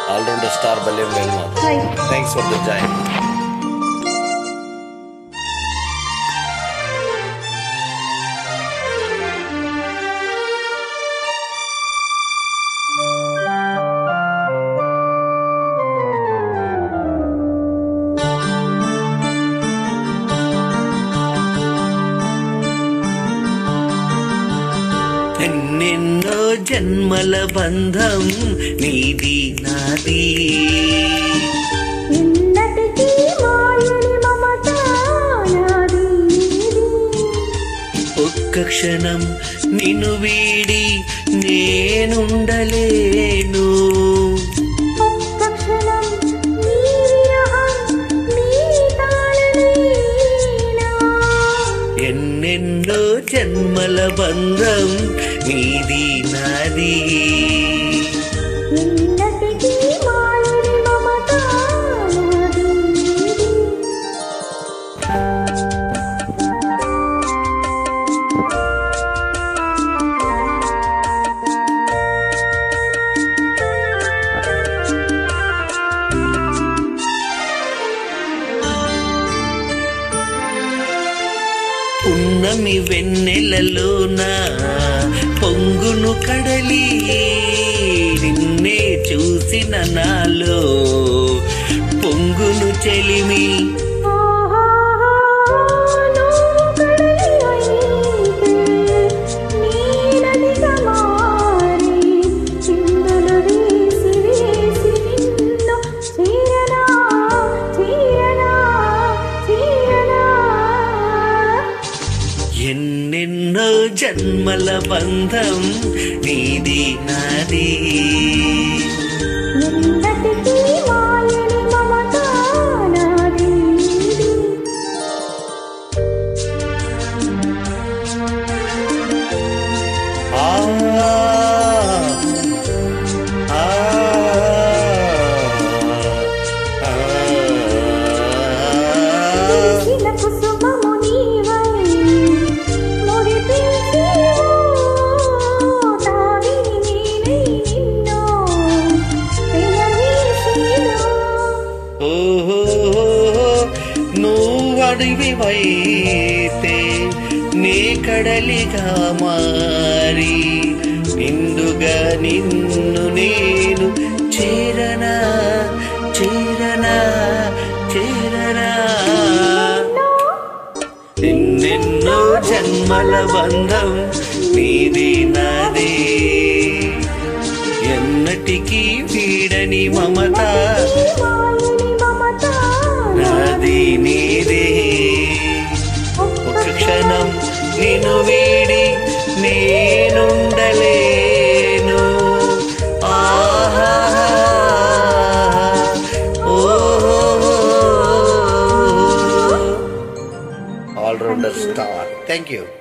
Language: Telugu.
Allrounder star Balyam Venumadhav. Thanks for the join. ఎన్నెన్నో జన్మల బంధం నీది నాది, ఒక్క క్షణం నిన్ను వీడి నేనుండలేను. ఎన్నెన్నో జన్మల బంధం నీది నాది, పున్నమి వెన్నెలలోన పొంగును కడలి, నిన్నే చూసిన నాలో పొంగును చెలిమి. ఎన్నెన్నో జన్మల బంధం నీది నాది, అడివివైతే నీ కడలిగా మారి నిండుగా నిన్ను నేను చేరనా చేరనా చేరనా. ఎన్నెన్నో జన్మల బంధం నీది నాది, ఎన్నటికీ వీడని మమత నాది నీదే. ఒక క్షణం నిన్ను వీడి నేనుండలేను. ఆహా ఆల్రౌండర్ స్టార్. Thank you.